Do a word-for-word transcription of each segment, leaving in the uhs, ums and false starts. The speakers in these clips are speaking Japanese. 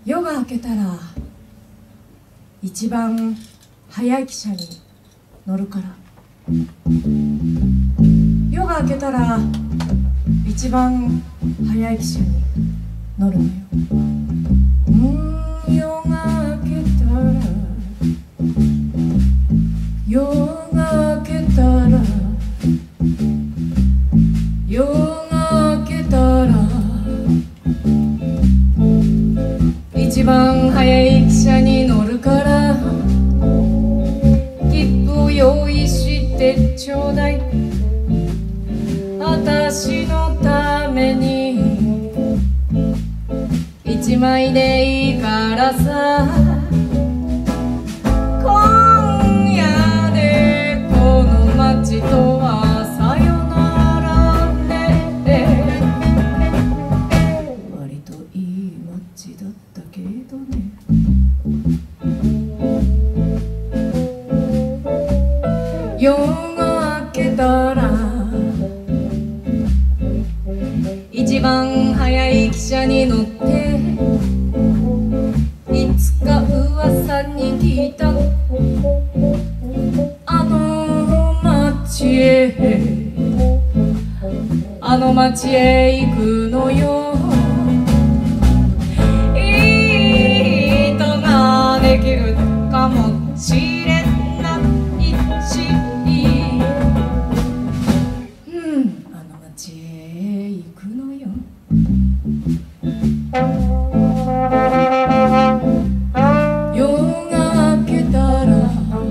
夜が明けたら一番早い汽車に乗るから。夜が明けたら一番早い汽車に乗るのよ。うん夜が明けたら夜が明けたら夜が明けたら一番早い汽車に乗るから切符を用意してちょうだい。私のために一枚でいいからさ。今夜でこの街とはさよならね。割といい街だったけどね。夜が明けたら一番早い汽車に乗っていつか噂に聞いたあの街へあの街へ行くのよ。いい人ができるかもしれないし、うんあの街へ行くのよ。夜が明けたら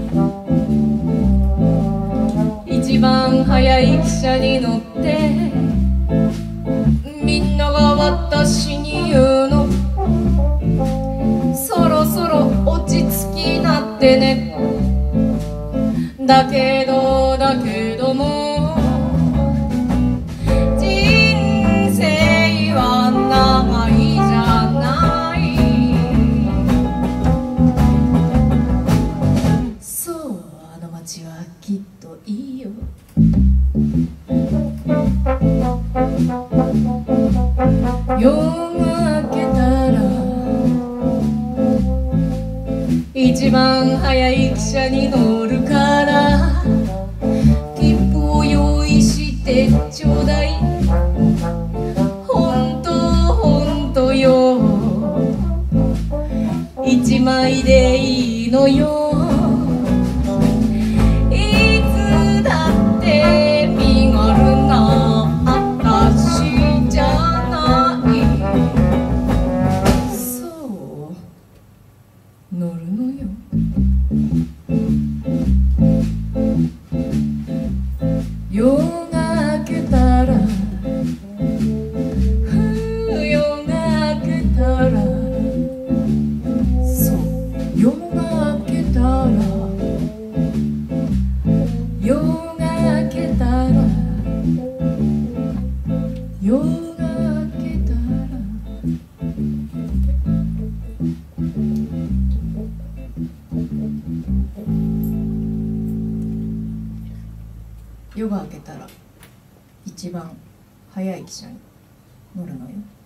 一番早い汽車に乗ってみんなが私に言うの。そろそろ落ち着きなってね。だけどだけども人生は長いじゃない。そうあの街はきっといいよ。夜が明けたら一番早い汽車に乗るから切符を用意してちょうだい。ほんとほんとよ一枚でいいのよ。いつだって身軽な私じゃない。そう乗るのよ。夜が明けたら夜が明けたらそう夜が明けたら夜が明けたら夜が明けたら夜が明けたら一番早い汽車に乗るのよ。